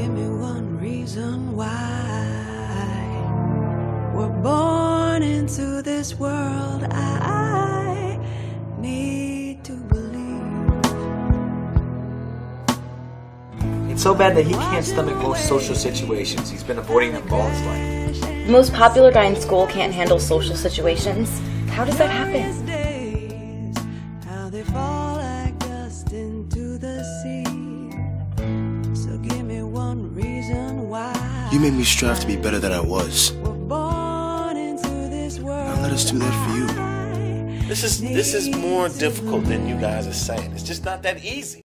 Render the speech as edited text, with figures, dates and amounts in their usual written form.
give me one reason why we're born into this world. I need to believe. It's so bad that he can't stomach most social situations. He's been avoiding them all his life. The most popular guy in school can't handle social situations. How does that happen? How they fall like dust into the sea. So give me one reason why. You made me strive to be better than I was. We're born into this world. Now let us do that for you. This is more difficult than you guys are saying. It's just not that easy.